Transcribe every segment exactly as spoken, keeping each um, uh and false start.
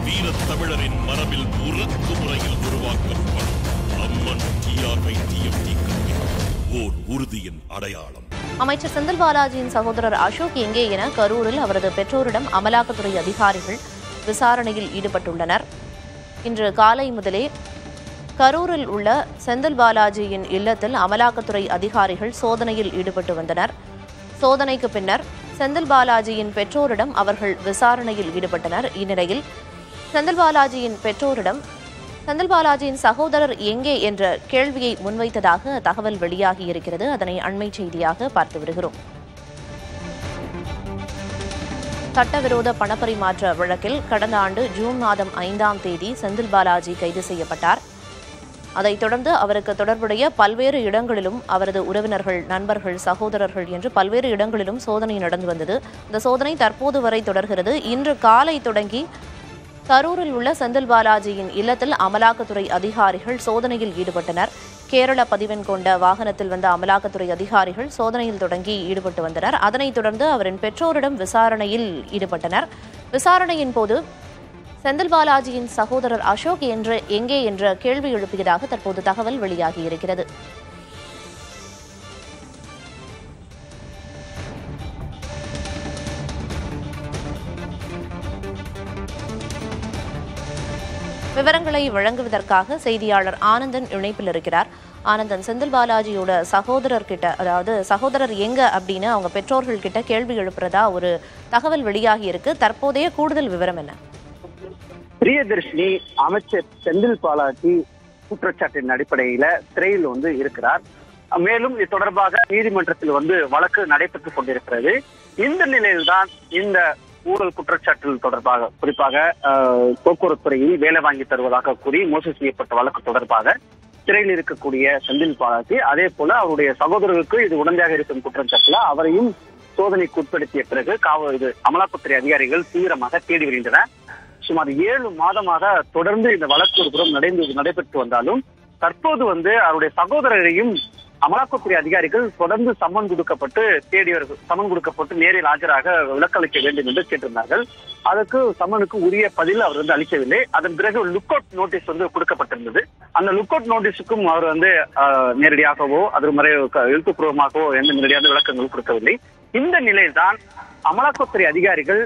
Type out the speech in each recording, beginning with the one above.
வீரத் தமிழரின் மரபில் உருக்கு முறையில் உருவாக்கப்படும் அம்மன் டிஆர்ஐ டிஎம்டி கல்வி ஓர் உறுதியின் அடையாளம். அமைச்சர் செந்தில் பாலாஜியின் சகோதரர் அசோக் எங்கே என கரூரில் அவரது பெற்றோரிடம் அமலாக்கத்துறை அதிகாரிகள் விசாரணையில் ஈடுபட்டுள்ளனர். இன்று காலை முதலே கரூரில் உள்ள செந்தில் பாலாஜியின் இல்லத்தில் அமலாக்கத்துறை அதிகாரிகள் சோதனையில் ஈடுபட்டு வந்தனர். சோதனைக்கு பின்னர் செந்தில் பாலாஜியின் பெற்றோரிடம் அவர்கள் விசாரணையில் ஈடுபட்டனர். இந்நிலையில் செந்தில் பாலாஜியின் பெற்றோரிடம் செந்தில் பாலாஜியின் சகோதரர் எங்கே என்ற கேள்வியை முன்வைத்ததாக தகவல் வெளியாகியிருக்கிறது. அதனை அண்மை செய்தியாக பார்த்து வருகிறோம். சட்டவிரோத பணப்பரிமாற்ற வழக்கில் கடந்த ஆண்டு ஜூன் மாதம் ஐந்தாம் தேதி செந்தில் பாலாஜி கைது செய்யப்பட்டார். அதைத் தொடர்ந்து அவருக்கு தொடர்புடைய பல்வேறு இடங்களிலும் அவரது உறவினர்கள், நண்பர்கள், சகோதரர்கள் என்று பல்வேறு இடங்களிலும் சோதனை நடந்து வந்தது. இந்த சோதனை தற்போது வரை தொடர்கிறது. இன்று காலை தொடங்கி கரூரில் உள்ள செந்தில் பாலாஜியின் இல்லத்தில் அமலாக்கத்துறை அதிகாரிகள் சோதனையில் ஈடுபட்டனர். கேரள பதிவெண் கொண்ட வாகனத்தில் வந்த அமலாக்கத்துறை அதிகாரிகள் சோதனையில் தொடங்கி ஈடுபட்டு வந்தனர். அதனைத் தொடர்ந்து அவரின் பெற்றோரிடம் விசாரணையில் ஈடுபட்டனர். விசாரணையின் போது செந்தில் பாலாஜியின் சகோதரர் அசோக் என்ற எங்கே என்ற கேள்வி எழுப்பியதாக தற்போது தகவல் வெளியாகியிருக்கிறது. விவரங்களை வழங்குவதற்காக செய்தியாளர் ஆனந்தன் இணைப்பில் இருக்கிறார். ஆனந்தன், செந்தில் பாலாஜியோட சகோதரர் கிட்ட, அதாவது சகோதரர் எங்க அப்படின்னு அவங்க பெற்றோர்கள் கிட்ட கேள்வி எழுப்புறதா ஒரு தகவல் வெளியாகி இருக்கு. தற்போதைய கூடுதல் விவரம் என்ன? பிரியதர்ஷினி, அமைச்சர் செந்தில் பாலாஜி குற்றச்சாட்டின் அடிப்படையில சிறையில் வந்து இருக்கிறார். மேலும் இது தொடர்பாக நீதிமன்றத்தில் வந்து வழக்கு நடைபெற்றுக் கொண்டிருக்கிறது. இந்த நிலையில்தான் இந்த ஊழல் குற்றச்சாட்டுகள் தொடர்பாக, குறிப்பாக போக்குவரத்து துறையில் வேலை வாங்கி தருவதாக கூறி மோசடி செய்யப்பட்ட வழக்கு தொடர்பாக சிறையில் இருக்கக்கூடிய செந்தில் பாலாஜி, அதே போல அவருடைய சகோதரருக்கு இது உடந்தையாக இருக்கும் குற்றச்சாட்டுல அவரையும் சோதனைக்கு உட்படுத்திய பிறகு காவல் இது அமலாக்கத்துறை அதிகாரிகள் தீவிரமாக தேடி வருகின்றனர். சுமார் ஏழு மாதமாக தொடர்ந்து இந்த வழக்கு ஒரு புறம் நடந்து நடைபெற்று வந்தாலும் தற்போது வந்து அவருடைய சகோதரரையும் அமலாக்கத்துறை அதிகாரிகள் தொடர்ந்து சம்மன் கொடுக்கப்பட்டு தேடியவர்கள் சம்மன் கொடுக்கப்பட்டு நேரில் ஆஜராக விலக்களிக்க வேண்டும் என்று கேட்டிருந்தார்கள். அதற்கு சம்மனுக்கு உரிய பதில் அவர் வந்து அளிக்கவில்லை. அதன் பிறகு லுக் அவுட் நோட்டீஸ் வந்து கொடுக்கப்பட்டிருந்தது. அந்த லுக் அவுட் நோட்டீஸுக்கும் அவர் வந்து நேரடியாகவோ அது முறை எழுத்துப்பூர்வமாகவோ எந்த நேரடியான விளக்கங்கள் கொடுக்கவில்லை. இந்த நிலையில்தான் அமலாக்கத்துறை அதிகாரிகள்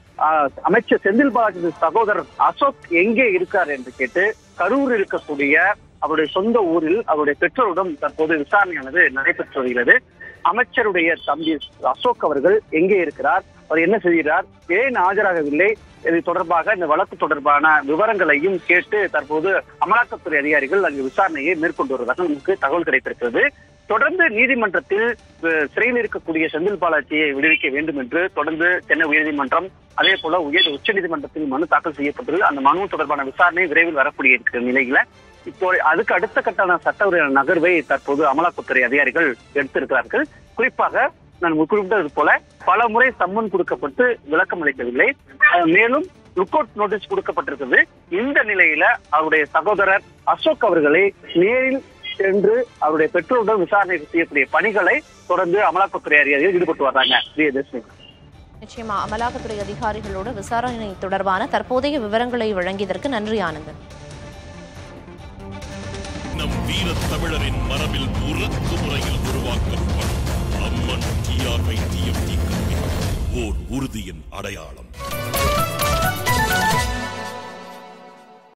அமைச்சர் செந்தில் பாலாஜி சகோதரர் அசோக் எங்கே இருக்கார் என்று கேட்டு கரூர் இருக்கக்கூடிய அவருடைய சொந்த ஊரில் அவருடைய பெற்றோரிடம் தற்போது விசாரணையானது நடைபெற்று வருகிறது. அமைச்சருடைய தம்பி அசோக் அவர்கள் எங்கே இருக்கிறார், அவர் என்ன செய்கிறார், ஏன் ஆஜராகவில்லை, இது தொடர்பாக இந்த வழக்கு தொடர்பான விவரங்களையும் கேட்டு தற்போது அமலாக்கத்துறை அதிகாரிகள் அங்கு விசாரணையை மேற்கொண்டு வருவதாக நமக்கு தகவல் கிடைத்திருக்கிறது. தொடர்ந்து நீதிமன்றத்தில் சிறையில் இருக்கக்கூடிய செந்தில் பாலாஜியை விடுவிக்க வேண்டும் என்று தொடர்ந்து சென்னை உயர்நீதிமன்றம், அதே போல உயர் உச்ச நீதிமன்றத்தில் மனு தாக்கல் செய்யப்பட்டுள்ளது. அந்த மனு தொடர்பான விசாரணை விரைவில் வரக்கூடிய இருக்கிற நிலையில இப்போ அதுக்கு அடுத்த கட்டான சட்ட நகர்வை தற்போது அமலாக்கத்துறை அதிகாரிகள் எடுத்திருக்கிறார்கள். குறிப்பாக நான் குறிப்பிட்டது போல பல முறை சம்மன் கொடுக்கப்பட்டு விளக்கம் அளிக்கவில்லை. மேலும் லுக் அவுட் நோட்டீஸ் கொடுக்கப்பட்டிருக்கிறது. இந்த நிலையில அவருடைய சகோதரர் அசோக் அவர்களை நேரில் சென்று அவருடைய பெற்றோருடன் விசாரணை செய்யக்கூடிய பணிகளை தொடர்ந்து அமலாக்கத்துறை அதிகாரிகள் ஈடுபட்டு வர்றாங்க. நிச்சயமா அமலாக்கத்துறை அதிகாரிகளோட விசாரணை தொடர்பான தற்போதைய விவரங்களை வழங்கியதற்கு நன்றி ஆனந்தன். நம் வீரத் தமிழரின் மரபில் உருக்கு முறையில் உருவாக்கப்படும் அம்மன் டிஆர்ஐ டிஎம்டி கல்வி ஓர் உறுதியின் அடையாளம்.